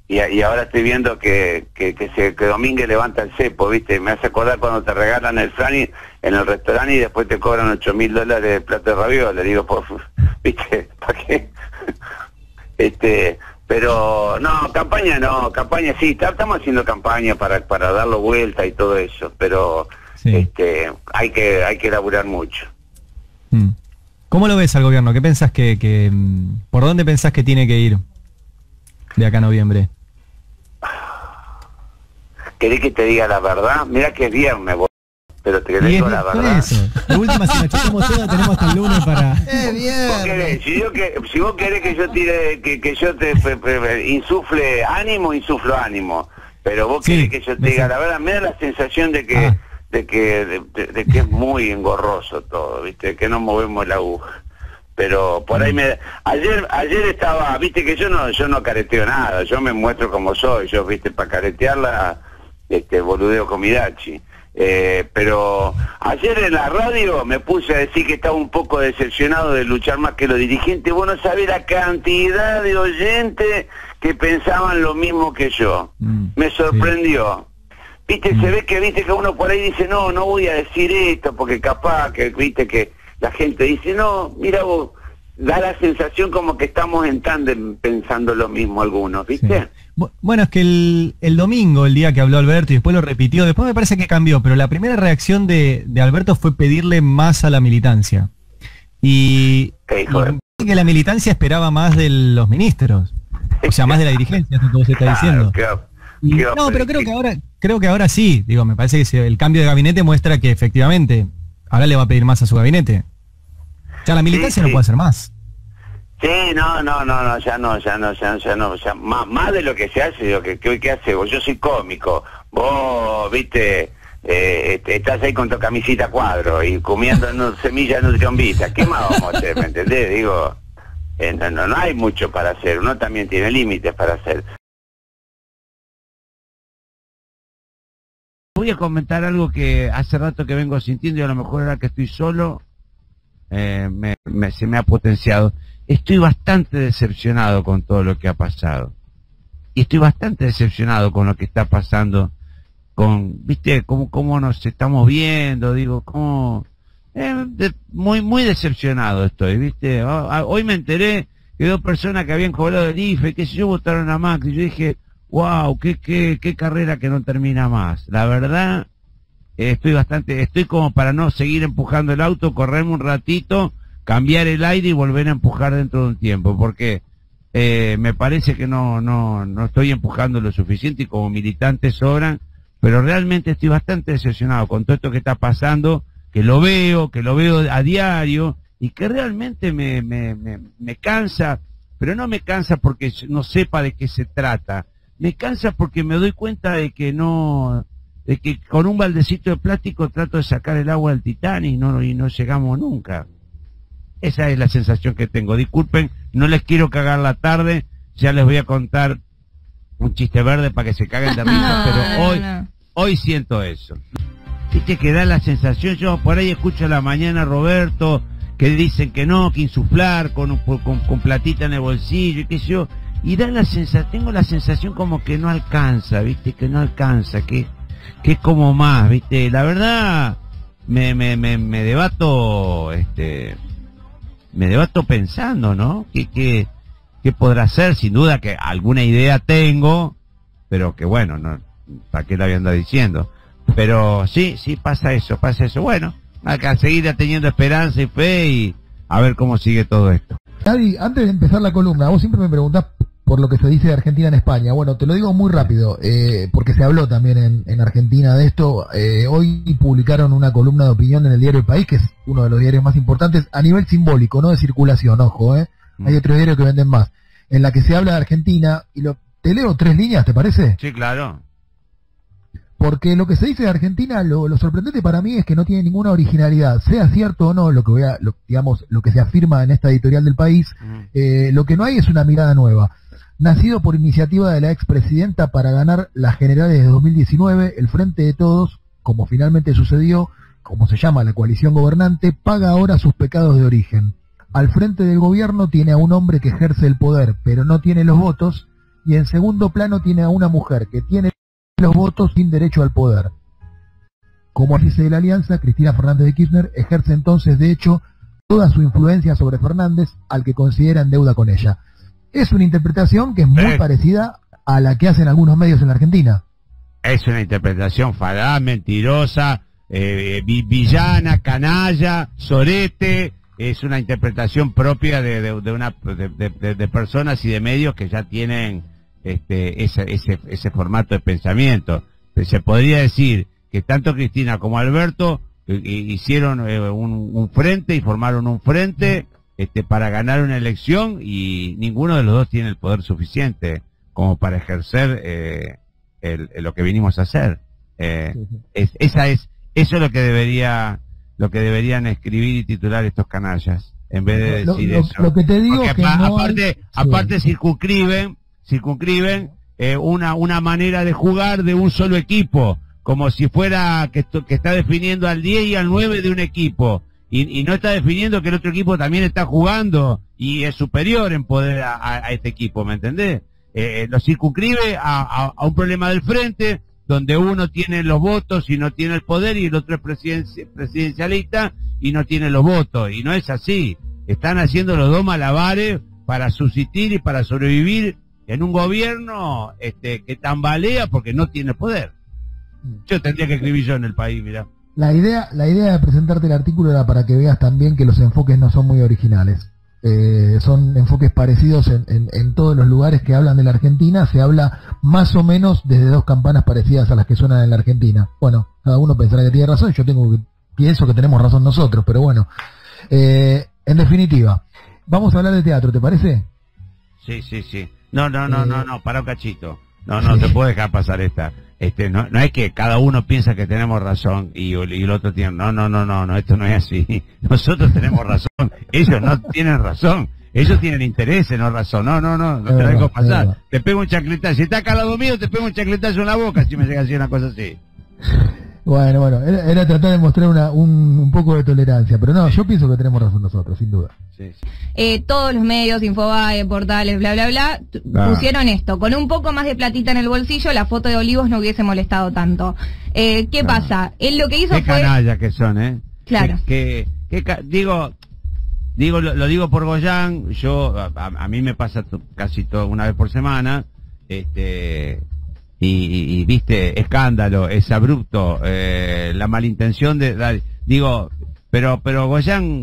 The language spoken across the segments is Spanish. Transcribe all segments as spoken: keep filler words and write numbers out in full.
y, y ahora estoy viendo que que, que, se, que Domínguez levanta el cepo, ¿viste? Me hace acordar cuando te regalan el Frani en el restaurante y después te cobran ocho mil dólares de plato de ravioles. Le digo, por, ¿viste? ¿Para qué? este, pero no, campaña no, campaña sí, estamos haciendo campaña para para darlo vuelta y todo eso, pero sí. este hay que hay que laburar mucho. Mm. ¿Cómo lo ves al gobierno? ¿Qué pensás que, que por dónde pensás que tiene que ir de acá a noviembre? ¿Querés que te diga la verdad? Mira que es viernes, vos, pero te digo la verdad. Eso. De última, si nos chocamos todo, tenemos hasta el lunes para... ¡Eh, bien! ¿Vos querés? Si, yo que, si vos querés que yo tire, que, que yo te pe, pe, insufle ánimo, insuflo ánimo. Pero vos sí, querés que yo te diga la verdad, me da la sensación de que, ah. de, que de, de, de que es muy engorroso todo, ¿viste? Que no movemos la aguja. Pero por ahí me... Ayer ayer estaba, viste que yo no yo no careteo nada, yo me muestro como soy, yo, viste, para caretearla, este, boludeo con Midachi. Eh, pero ayer en la radio me puse a decir que estaba un poco decepcionado de luchar más que los dirigentes. Vos no sabés la cantidad de oyentes que pensaban lo mismo que yo. Mm, me sorprendió. Sí. Viste, mm. se ve que, viste, que uno por ahí dice, no, no voy a decir esto, porque capaz que, viste, que la gente dice, no, mira vos, da la sensación como que estamos en tándem pensando lo mismo algunos, ¿viste? Sí. Bueno, es que el, el domingo, el día que habló Alberto y después lo repitió, después me parece que cambió, pero la primera reacción de, de Alberto fue pedirle más a la militancia. Y, y que la militancia esperaba más de los ministros, o sea, más de la dirigencia, eso todo se está claro, diciendo. Qué, y, qué no, pero creo que ahora creo que ahora sí, digo, me parece que el cambio de gabinete muestra que efectivamente ahora le va a pedir más a su gabinete. Ya la militancia sí, sí. no puede hacer más. Sí, no, no, no, no, ya no, ya no, ya, ya no, ya más, más de lo que se hace, lo que, que, que hace vos, yo soy cómico, vos, viste, eh, estás ahí con tu camisita cuadro y comiendo no, semillas nutrionvistas, ¿qué más vamos a hacer, me entendés? Digo, eh, no, no, no hay mucho para hacer, uno también tiene límites para hacer. Voy a comentar algo que hace rato que vengo sintiendo y a lo mejor ahora que estoy solo, eh, me, me, se me ha potenciado. Estoy bastante decepcionado con todo lo que ha pasado. Y estoy bastante decepcionado con lo que está pasando, con, viste, cómo, cómo nos estamos viendo, digo, cómo... Eh, de, muy, muy decepcionado estoy, viste. Hoy me enteré que dos personas que habían cobrado el I F E, que si yo votaron a Macri, yo dije, wow, qué, qué, qué carrera que no termina más. La verdad, eh, estoy bastante, estoy como para no seguir empujando el auto, correrme un ratito, cambiar el aire y volver a empujar dentro de un tiempo, porque eh, me parece que no, no, no estoy empujando lo suficiente y como militantes sobran, pero realmente estoy bastante decepcionado con todo esto que está pasando, que lo veo, que lo veo a diario y que realmente me, me, me, me cansa, pero no me cansa porque no sepa de qué se trata, me cansa porque me doy cuenta de que no, de que con un baldecito de plástico trato de sacar el agua del Titanic y no, y no llegamos nunca. Esa es la sensación que tengo. Disculpen, no les quiero cagar la tarde, ya les voy a contar un chiste verde para que se caguen de risa, pero no, hoy, no. hoy siento eso. Viste que da la sensación, yo por ahí escucho a la mañana a Roberto, que dicen que no, que insuflar con, con, con platita en el bolsillo y qué sé yo, y da la sensación, tengo la sensación como que no alcanza, viste, que no alcanza, que, que es como más, viste, la verdad, me, me, me, me debato, este... me debato pensando, ¿no? ¿Qué, qué, qué podrá hacer? Sin duda que alguna idea tengo, pero que bueno, no, ¿para qué la voy a andar diciendo? Pero sí, sí, pasa eso, pasa eso. Bueno, hay que seguir teniendo esperanza y fe y a ver cómo sigue todo esto. Adi, antes de empezar la columna, vos siempre me preguntás por lo que se dice de Argentina en España. Bueno, te lo digo muy rápido, eh, porque se habló también en, en Argentina de esto. Eh, hoy publicaron una columna de opinión en el diario El País, que es uno de los diarios más importantes, a nivel simbólico, no de circulación, ojo, eh. Mm. Hay otros diarios que venden más, en la que se habla de Argentina, y lo, te leo tres líneas, ¿te parece? Sí, claro. Porque lo que se dice de Argentina, lo, lo sorprendente para mí es que no tiene ninguna originalidad, sea cierto o no, lo que voy a, lo, digamos, lo que se afirma en esta editorial del País, mm. eh, lo que no hay es una mirada nueva. Nacido por iniciativa de la expresidenta para ganar las generales de dos mil diecinueve, el Frente de Todos, como finalmente sucedió, como se llama la coalición gobernante, paga ahora sus pecados de origen. Al frente del gobierno tiene a un hombre que ejerce el poder, pero no tiene los votos, y en segundo plano tiene a una mujer que tiene los votos sin derecho al poder. Como artífice de la alianza, Cristina Fernández de Kirchner ejerce entonces, de hecho, toda su influencia sobre Fernández, al que considera en deuda con ella. Es una interpretación que es muy eh. parecida a la que hacen algunos medios en la Argentina. Es una interpretación falaz, mentirosa, eh, villana, canalla, sorete. Es una interpretación propia de, de, de una de, de, de personas y de medios que ya tienen este ese, ese, ese formato de pensamiento. Se podría decir que tanto Cristina como Alberto eh, hicieron eh, un, un frente y formaron un frente este, para ganar una elección, y ninguno de los dos tiene el poder suficiente como para ejercer eh, el, el, lo que vinimos a hacer. Eh, sí, sí. Es, esa es, eso es lo que debería, lo que deberían escribir y titular estos canallas, en vez de lo, decir lo, eso. Lo que te digo Porque que apa, no aparte, hay... aparte sí. circunscriben, circunscriben eh, una, una manera de jugar de un solo equipo, como si fuera que, que está definiendo al diez y al nueve de un equipo, y, y no está definiendo que el otro equipo también está jugando y es superior en poder a, a, a este equipo, ¿me entendés? Eh, lo circunscribe a, a, a un problema del frente, donde uno tiene los votos y no tiene el poder, y el otro es presidencia, presidencialista y no tiene los votos, y no es así. Están haciendo los dos malabares para subsistir y para sobrevivir en un gobierno este, que tambalea porque no tiene poder. Yo tendría que escribir yo en El País, mirá. La idea, la idea de presentarte el artículo era para que veas también que los enfoques no son muy originales. Eh, son enfoques parecidos en, en, en todos los lugares que hablan de la Argentina. Se habla más o menos desde dos campanas parecidas a las que suenan en la Argentina. Bueno, cada uno pensará que tiene razón. Yo tengo que, pienso que tenemos razón nosotros, pero bueno. Eh, en definitiva, vamos a hablar de teatro, ¿te parece? Sí, sí, sí. No, no, no, eh, no, no, para un cachito. No, no, sí. Te puedo dejar pasar esta. Este, no, no es que cada uno piensa que tenemos razón y, y el otro tiene, no, no, no, no, no, esto no es así. Nosotros tenemos razón, ellos no tienen razón, ellos tienen interés, no razón. No, no, no, no te la dejo pasar. Te pego un chacletazo, si está acá al lado mío, te pego un chacletazo en la boca si me llega a decir una cosa así. Bueno, bueno, era, era tratar de mostrar una, un, un poco de tolerancia, pero no, yo pienso que tenemos razón nosotros, sin duda. Sí, sí. Eh, todos los medios, Infobae, portales, bla, bla, bla, ah. pusieron esto. Con un poco más de platita en el bolsillo, la foto de Olivos no hubiese molestado tanto. Eh, ¿Qué no. pasa? Él lo que hizo Qué fue... canallas que son, ¿eh? Claro. Que, que, que digo, digo lo, lo digo por Goyán, yo, a, a mí me pasa to, casi todo una vez por semana, este... Y, y, y viste, escándalo, es abrupto, eh, la malintención de dar, digo, pero pero Goyán,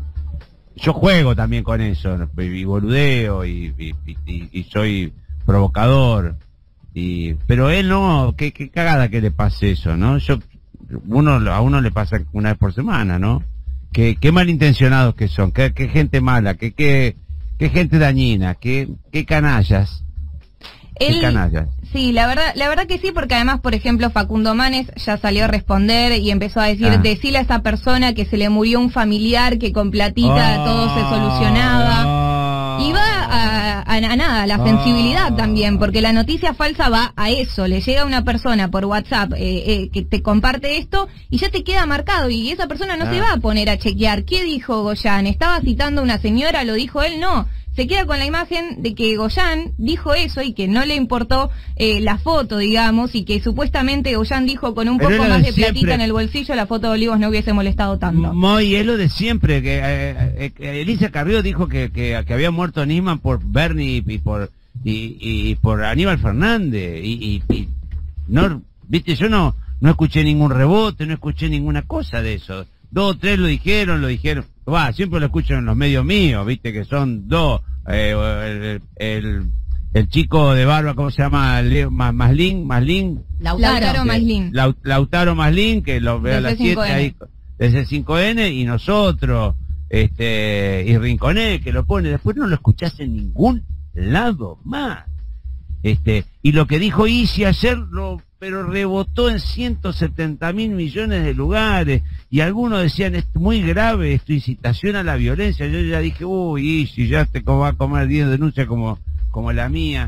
yo juego también con eso, y boludeo y, y, y, y soy provocador, y pero él no, qué, qué cagada que le pase eso, ¿no? Yo, uno a uno le pasa una vez por semana, ¿no? Qué, qué malintencionados que son, qué, qué gente mala, qué, qué, qué gente dañina, qué, qué canallas. Él, sí, la verdad, la verdad que sí, porque además, por ejemplo, Facundo Manes ya salió a responder y empezó a decir, ah. decirle a esa persona que se le murió un familiar, que con platita oh, todo se solucionaba. Oh, y va a, a, a nada, la oh, sensibilidad también, porque la noticia falsa va a eso, le llega a una persona por WhatsApp eh, eh, que te comparte esto y ya te queda marcado, y esa persona no ah. se va a poner a chequear, ¿qué dijo Goyán? ¿Estaba citando a una señora? ¿Lo dijo él? No. Se queda con la imagen de que Goyán dijo eso y que no le importó eh, la foto, digamos, y que supuestamente Goyán dijo con un Pero poco más de, de platita en el bolsillo la foto de Olivos no hubiese molestado tanto. Muy, es lo de siempre, que eh, eh, Elisa Carrió dijo que, que, que había muerto Nisman por Bernie y por y, y por Aníbal Fernández y, y, y no, viste, yo no no escuché ningún rebote, no escuché ninguna cosa de eso. Dos o tres lo dijeron, lo dijeron. Va, siempre lo escucho en los medios míos, viste, que son dos. Eh, el, el, el chico de barba, ¿cómo se llama? Leo, Maslin, Maslin. Lautaro Maslin. Lautaro Maslin, que lo ve a las siete ahí, desde el cinco ene, y nosotros, este, y Rinconé, que lo pone. Después no lo escuchás en ningún lado más. Este, y lo que dijo Isi ayer, lo, pero rebotó en ciento setenta mil millones de lugares, y algunos decían, es muy grave esto, incitación a la violencia. Yo ya dije, uy, Isi, ya te va a comer diez denuncias como, como la mía.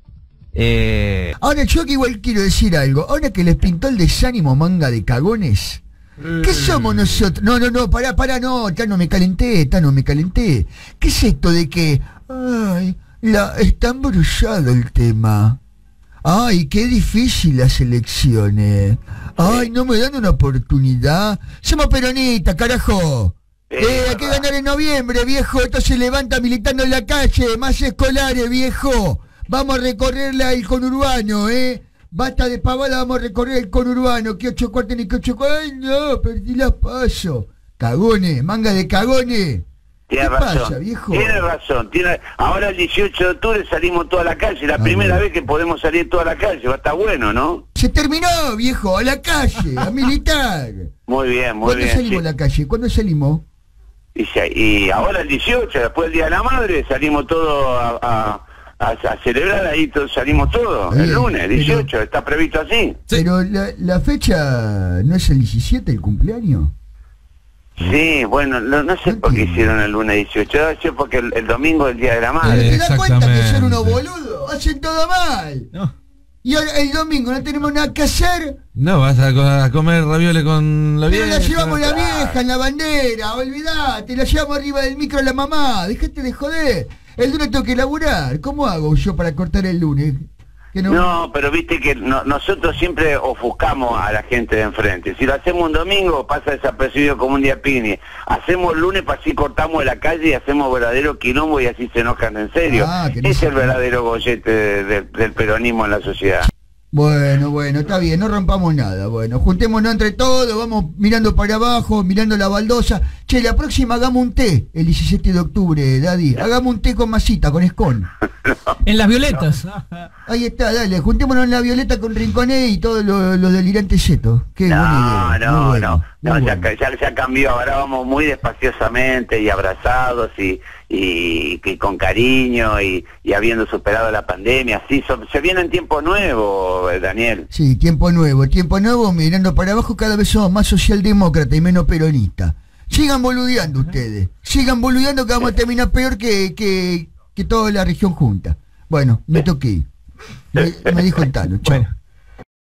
Eh... Ahora yo que igual quiero decir algo, ahora que les pintó el desánimo manga de cagones, ¿qué somos nosotros? No, no, no, pará, pará, no, ya no me calenté, ya no me calenté. ¿Qué es esto de que, ay, La, está embrullado el tema. Ay, qué difícil las elecciones. Ay, no me dan una oportunidad. Somos peronistas, carajo. Eh, hay que ganar en noviembre, viejo. Esto se levanta militando en la calle. Más escolares, viejo. Vamos a recorrerla el conurbano, ¿eh? Basta de pavada, vamos a recorrer el conurbano. Que ocho cuartos ni que ocho cuartos. Ay, no, perdí las pasos. Cagones, manga de cagones. Tiene razón, pasa, viejo? Tiene razón. Tiene... Ahora el dieciocho de octubre salimos toda la calle. La ah, primera bueno. vez que podemos salir toda la calle. Va a estar bueno, ¿no? Se terminó, viejo. A la calle, a militar. Muy bien, muy ¿Cuándo bien. ¿Cuándo salimos sí. a la calle? ¿Cuándo salimos? Y, y ahora el dieciocho, después del Día de la Madre, salimos todos a, a, a, a celebrar ahí, todo, salimos todos. El lunes, dieciocho, pero, está previsto así. Pero la, la fecha no es el diecisiete, el cumpleaños. Sí, bueno, no, no sé por qué hicieron el lunes dieciocho, yo sé porque el, el domingo es el Día de la Madre. ¿Te das cuenta que son unos boludos? Hacen todo mal. No. Y ahora el domingo no tenemos nada que hacer. No, vas a, a comer ravioles con la vieja. Pero la llevamos la vieja en la bandera, olvidate, la llevamos arriba del micro a la mamá, dejate de joder. El lunes tengo que laburar, ¿cómo hago yo para cortar el lunes? Que no... no, pero viste que no, nosotros siempre ofuscamos a la gente de enfrente. Si lo hacemos un domingo, pasa desapercibido como un día pini. Hacemos el lunes para así cortamos la calle y hacemos verdadero quilombo y así se enojan en serio. Ah, no es el verdadero gollete de, de, del peronismo en la sociedad. Bueno, bueno, está bien, no rompamos nada. Bueno, juntémonos entre todos, vamos mirando para abajo, mirando la baldosa. Che, la próxima hagamos un té, el diecisiete de octubre, Daddy. Hagamos un té con masita, con escon. No, en las violetas. No. Ahí está, dale, juntémonos en la violeta con Rinconé y todos los lo delirantes chetos. Qué no, buena idea. No, bueno, no, no, ya, bueno. ya, ya cambió, ahora vamos muy despaciosamente y abrazados y... Y, y con cariño y, y habiendo superado la pandemia, sí, so, se vienen tiempos nuevos, Daniel. Sí, tiempo nuevo, tiempo nuevo, mirando para abajo cada vez somos más socialdemócrata y menos peronista. Sigan boludeando ustedes, sigan boludeando que vamos a terminar peor que, que, que toda la región junta. Bueno, me toqué. Me, me dijo el Tano, chao. Bueno.